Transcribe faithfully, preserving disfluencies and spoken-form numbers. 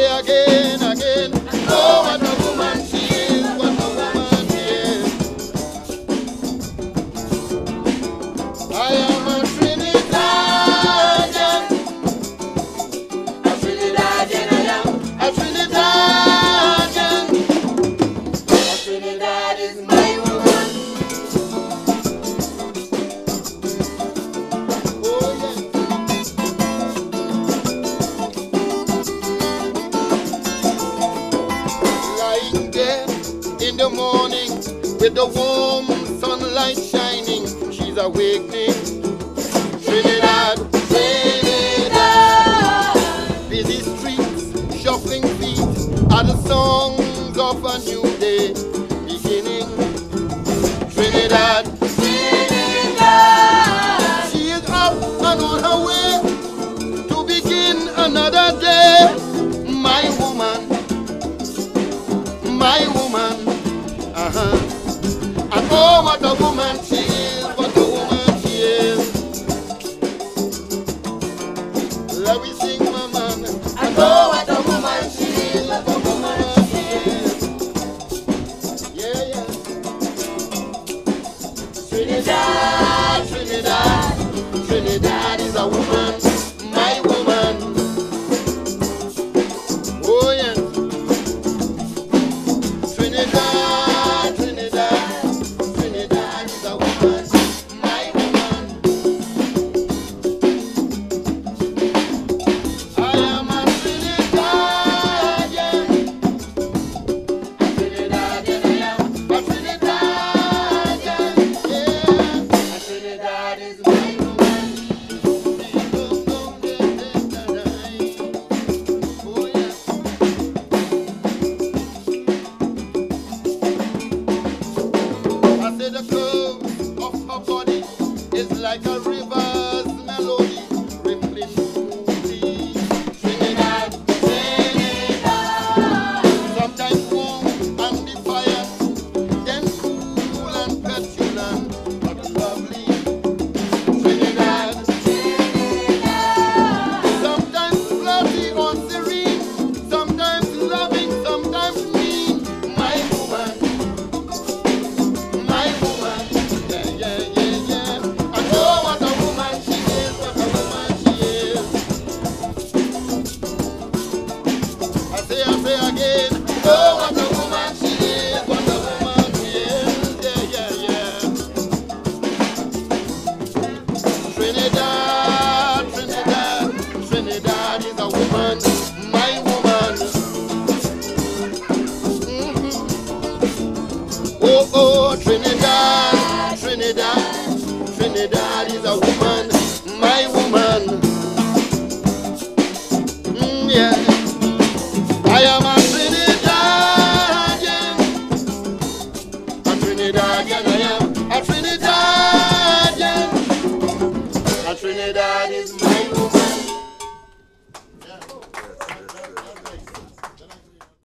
again, again. Oh, what a woman she is, what a woman she is. I am a Trinidadian. A Trinidadian I am. A Trinidadian. A Trinidad is my woman. Oh, yeah. Lying there in the morning with the warm sunlight shining, she's awakening. Trinidad, Trinidad. Busy streets, shuffling feet are the songs of a new day beginning. Trinidad, Trinidad. She is up and on her way to begin another day. My woman, my woman, uh-huh. And oh, what a woman she is, what a woman she is. Let me sing, my man. And oh, what a woman she is, what a woman she is. Yeah, yeah. Trinidad, Trinidad, Trinidad is a woman, my woman. Oh, yeah. Trinidad, Trinidad, Trinidad is a woman, my woman. I am a Trinidadian. A Trinidadian I am. A Trinidadian, yeah. A Trinidad is my woman. Oh, yeah. I say the curve of her body is like a river's melody, rippling smoothly. Trinidad, Trinidad. Sometimes warm and defiant, then cool and petulant, but lovely. Trinidad, Trinidad. Sometimes flirty or serene, sometimes loving, sometimes mean. My woman. My woman, yeah, yeah, yeah, yeah. I know what a woman she is, what a woman she is. I say, I say again, oh, what a woman she is, what a woman she is, yeah, yeah, yeah. Trinidad, Trinidad, Trinidad is a woman, my woman. Mhm. Oh, oh, Trinidad, Trinidad, Trinidad is a woman, my woman. Mm, yeah, I am a